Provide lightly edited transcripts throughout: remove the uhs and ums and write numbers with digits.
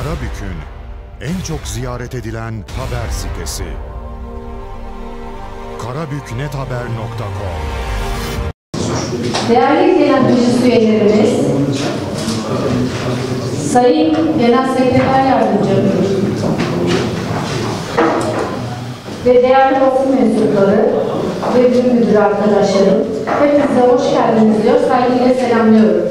Karabük'ün en çok ziyaret edilen haber sitesi. karabüknethaber.com. Değerli genel meclis üyelerimiz, Sayın Genel Sekreter Yardımcım ve değerli basın mensupları ve bölüm müdürü arkadaşlarım, hepinize hoş geldiniz diyor, saygıyla selamlıyorum.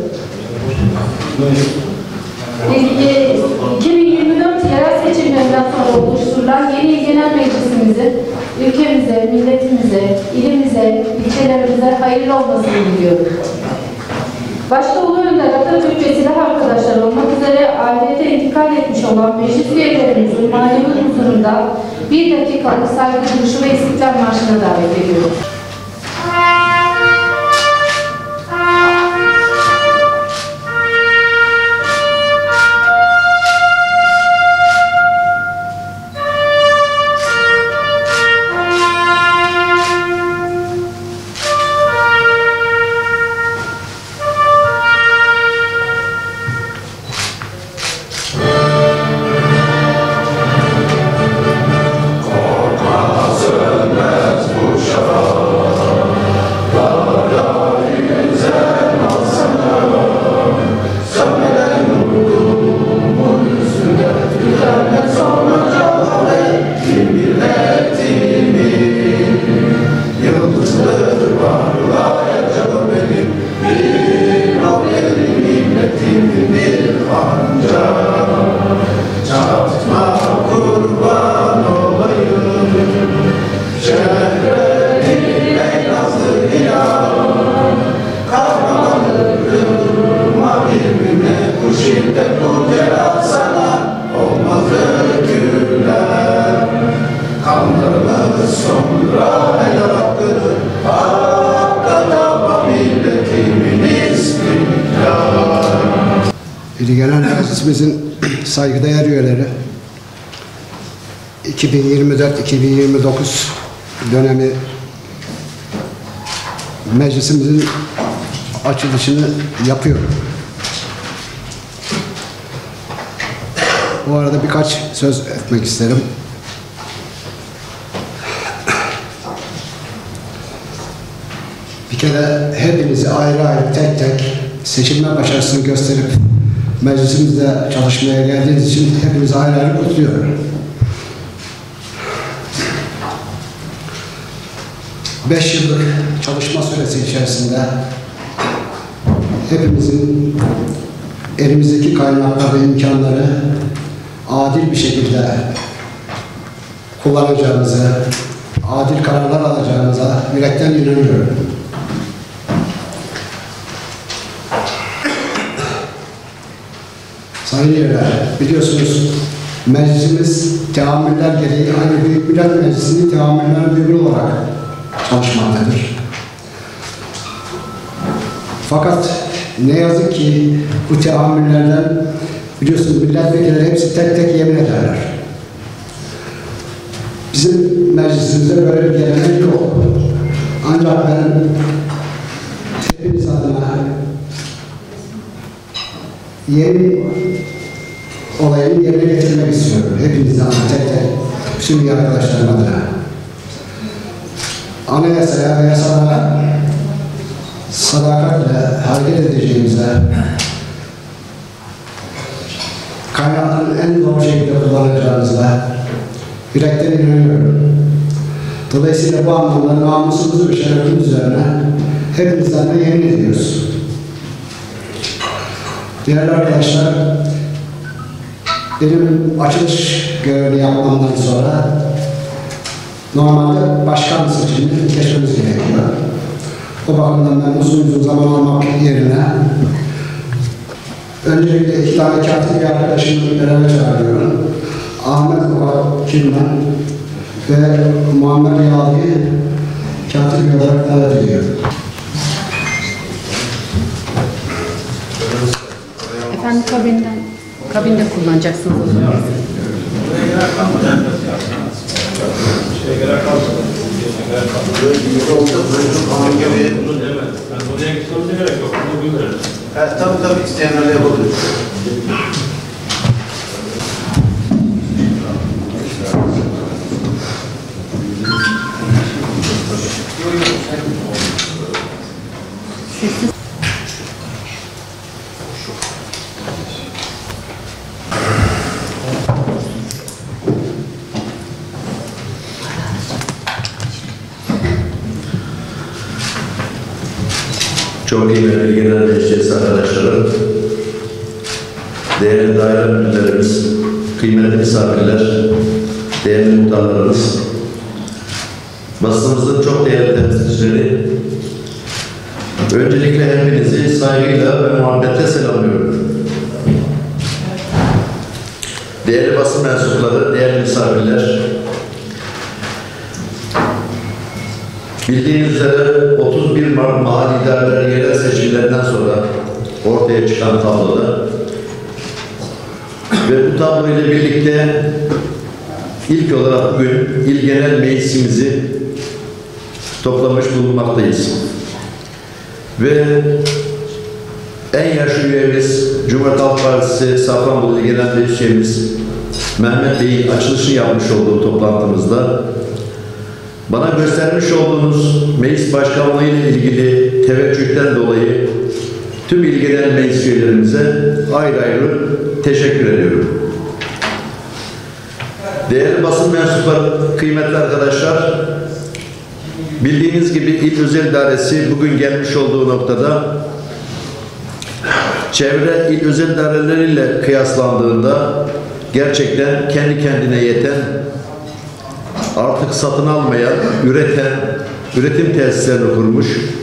2024 yerel seçimlerinden sonra oluşturulan yeni il genel meclisimizin ülkemize, milletimize, ilimize, ilçelerimize hayırlı olmasını diliyorum. Başta Ulu Önder Atatürk ve silah arkadaşlar olmak üzere ahirete intikal etmiş olan meclis üyelerimizin manevi huzurunda 1 dakikalık saygı duruşu ve İstiklal Marşı'na davet ediyorum. Genel Meclisimizin saygıdeğer üyeleri, 2024-2029 dönemi meclisimizin açılışını yapıyorum. Bu arada birkaç söz etmek isterim. Bir kere hepinizi ayrı ayrı tek tek seçilme başarısını gösterip meclisimizde çalışmaya geldiğiniz için hepinizi ayrı ayrı kutluyorum. 5 yıllık çalışma süresi içerisinde hepimizin elimizdeki kaynakları ve imkanları adil bir şekilde kullanacağımızı, adil kararlar alacağımıza yürekten inanıyorum. Sayın üyeler, biliyorsunuz meclisimiz teamüller gereği aynı Büyük Millet Meclisi'nin teamüller birliği olarak çalışmaktadır. Fakat ne yazık ki bu teamüllerden biliyorsunuz milletvekilleri hepsi tek tek yemin ederler. Bizim meclisimizde böyle bir gelenek yok. Ancak ben hepiniz adına yemin olayını yerine getirmek istiyorum. Hepinizden tek tek, bütün arkadaşlarım adına. Anayasaya ve yasalara sadakatle hareket edeceğimize, kaynakların en doğru şekilde kullanacağımıza yürekten inanıyorum. Dolayısıyla bu anlamda namusumuz ve şerefimiz üzerine hepinizden de yemin ediyoruz. Değerli arkadaşlar, benim açılış görevini yapmamdan sonra normalde başkan seçimini geçmemiz gerekiyor. O bakımdan ben uzun zaman almak yerine öncelikle 2 tane katip bir arkadaşımı beraber çağırıyorum. Ahmet Kilman ve Muammer Yağlı'yı katip olarak davet ediyorum. Efendim kabinde kullanacaksınız o zaman. Tabii isteyenlerle yapabiliriz. çok kıymetli genel meclis arkadaşlarım, değerli daire müdürlerimiz, kıymetli misafirler, değerli muhtarlarımız, basınımızın çok değerli temsilcileri, öncelikle hepinizi saygıyla ve muhabbetle selamlıyorum. Değerli basın mensupları, değerli misafirler, bildiğiniz üzere 31 Mart mahalli idareler yerel seçimlerinden sonra ortaya çıkan tabloda ve bu tablo ile birlikte ilk olarak bugün İl Genel Meclisimizi toplamış bulunmaktayız. Ve en yaşlı üyemiz Cumhuriyet Halk Partisi Safranbolu İl Genel Meclis Üyemiz Mehmet Bey'in açılışını yapmış olduğu toplantımızda bana göstermiş olduğunuz meclis başkanlığı ile ilgili teveccühten dolayı tüm İl Genel Meclis üyelerimize ayrı ayrı teşekkür ediyorum. Değerli basın mensupları, kıymetli arkadaşlar, bildiğiniz gibi İl Özel İdaresi bugün gelmiş olduğu noktada çevre il özel idareleriyle kıyaslandığında gerçekten kendi kendine yeten, artık satın almayan, üretim tesislerini kurmuş,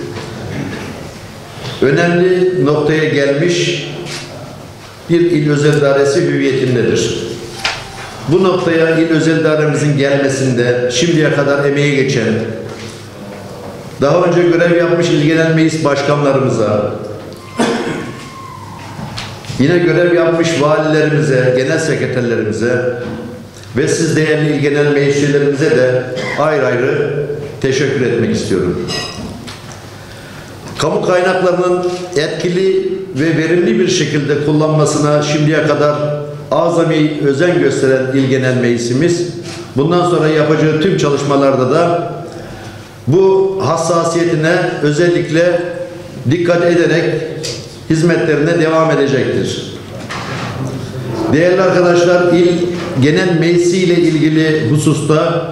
önemli noktaya gelmiş bir il özel idaresi hüviyetindedir. Bu noktaya il özel idaremizin gelmesinde şimdiye kadar emeği geçen, daha önce görev yapmış il genel meclis başkanlarımıza, yine görev yapmış valilerimize, genel sekreterlerimize ve siz değerli il genel meclislerimize de ayrı ayrı teşekkür etmek istiyorum. Kamu kaynaklarının etkili ve verimli bir şekilde kullanmasına şimdiye kadar azami özen gösteren İl Genel Meclisimiz, bundan sonra yapacağı tüm çalışmalarda da bu hassasiyetine özellikle dikkat ederek hizmetlerine devam edecektir. Değerli arkadaşlar, İl Genel Meclisi ile ilgili hususta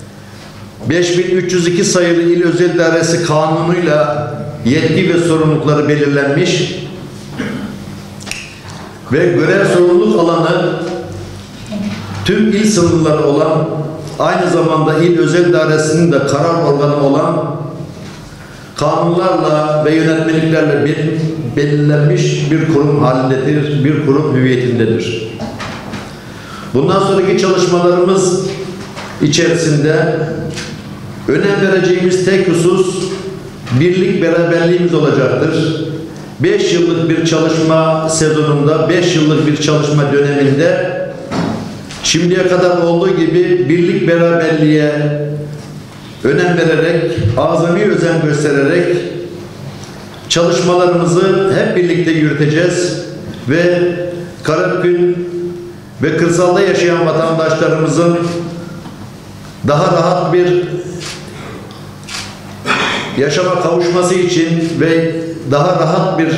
5302 sayılı İl Özel İdaresi Kanunu'yla yetki ve sorumlulukları belirlenmiş ve görev sorumluluk alanı tüm il sınırları olan, aynı zamanda İl Özel İdaresi'nin de karar organı olan kanunlarla ve yönetmeliklerle belirlenmiş bir kurum halindedir, bir kurum hüviyetindedir. Bundan sonraki çalışmalarımız içerisinde önem vereceğimiz tek husus birlik beraberliğimiz olacaktır. 5 yıllık bir çalışma sezonunda, 5 yıllık bir çalışma döneminde şimdiye kadar olduğu gibi birlik beraberliğe önem vererek, azami özen göstererek çalışmalarımızı hep birlikte yürüteceğiz ve Karabük'ün ve kırsalda yaşayan vatandaşlarımızın daha rahat bir yaşama kavuşması için ve daha rahat bir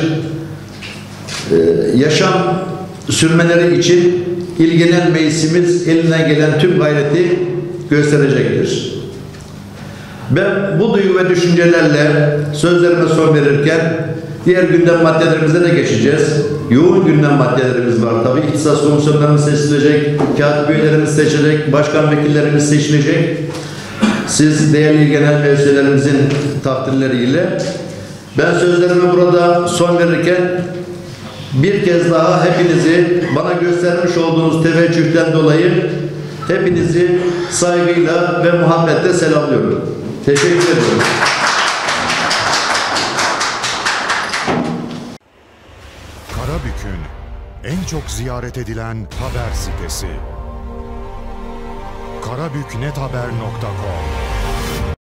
yaşam sürmeleri için İl Genel Meclisimiz elinden gelen tüm gayreti gösterecektir. Ben bu duygu ve düşüncelerle sözlerime son verirken diğer gündem maddelerimize de geçeceğiz. Yoğun gündem maddelerimiz var tabii. İhtisas komisyonlarımız seçilecek, katip üyelerimiz seçilecek, başkan vekillerimiz seçilecek. Siz değerli genel meclislerimizin takdirleriyle ben sözlerime burada son verirken bir kez daha hepinizi bana göstermiş olduğunuz teveccühten dolayı hepinizi saygıyla ve muhabbetle selamlıyorum. Teşekkür ederim. Karabük'ün en çok ziyaret edilen haber sitesi karabüknethaber.com